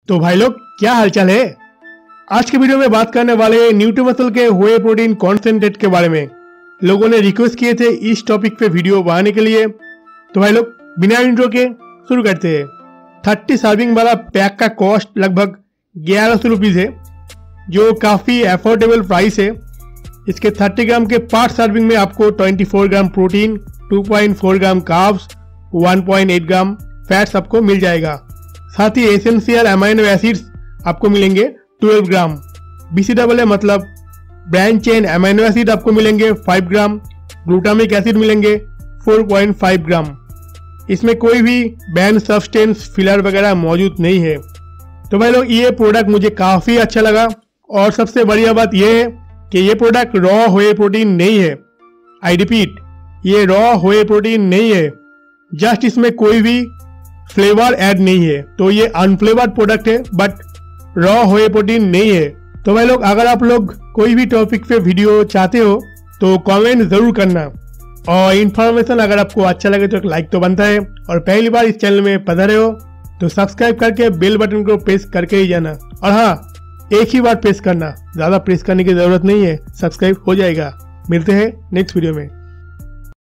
तो भाई लोग क्या हालचाल है। आज के वीडियो में बात करने वाले न्यूट्रीमस्कल के व्हे प्रोटीन कॉन्सेंट्रेट के बारे में। लोगों ने रिक्वेस्ट किए थे इस टॉपिक पे वीडियो बनाने के लिए, तो भाई लोग बिना इंट्रो के शुरू करते हैं। 30 सर्विंग वाला पैक का कॉस्ट लगभग 1100 रुपीज है, जो काफी अफोर्डेबल प्राइस है। इसके 30 ग्राम के पर सर्विंग में आपको 24 gram protein, 2.4 gram carbs, 1.8 gram fats आपको मिल जाएगा। साथ ही एसेंशियल अमाइनो एसिड्स आपको मिलेंगे 12 ग्राम। BCAA मतलब ब्रांच चेन अमाइनो एसिड आपको मिलेंगे 5 ग्राम, ग्लूटामिक एसिड मिलेंगे 4.5 ग्राम। इसमें कोई भी बैन सब्सटेंस फिलर वगैरह मौजूद नहीं है। तो भाई लोग ये प्रोडक्ट मुझे काफ़ी अच्छा लगा, और सबसे बढ़िया बात यह है कि ये प्रोडक्ट रॉ व्हे प्रोटीन नहीं है। आई रिपीट, ये रॉ व्हे प्रोटीन नहीं है, जस्ट इसमें कोई भी फ्लेवर ऐड नहीं है। तो ये अनफ्लेवर्ड प्रोडक्ट है, बट रॉ व्हे प्रोटीन नहीं है। तो भाई लोग अगर आप लोग कोई भी टॉपिक पे वीडियो चाहते हो तो कमेंट जरूर करना, और इन्फॉर्मेशन अगर आपको अच्छा लगे तो एक लाइक तो बनता है, और पहली बार इस चैनल में पधारे हो तो सब्सक्राइब करके बेल बटन को प्रेस करके ही जाना। और हाँ, एक ही बार प्रेस करना, ज्यादा प्रेस करने की जरूरत नहीं है, सब्सक्राइब हो जाएगा। मिलते हैं नेक्स्ट वीडियो में।